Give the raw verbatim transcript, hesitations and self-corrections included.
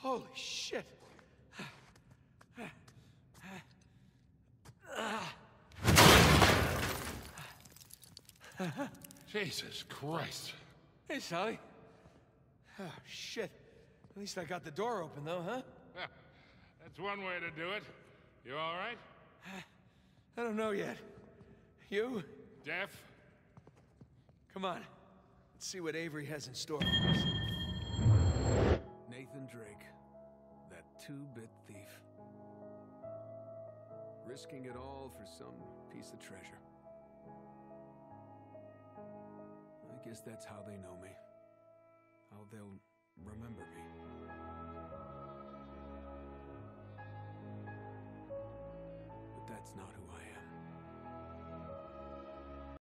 Holy shit. Jesus Christ. Hey, Sully. Oh, shit. At least I got the door open, though, huh? That's one way to do it. You all right? I don't know yet. You? Deaf? Come on. Let's see what Avery has in store for us. Nathan Drake. That two-bit thief. Risking it all for some piece of treasure. I guess that's how they know me. How they'll remember me. But that's not who I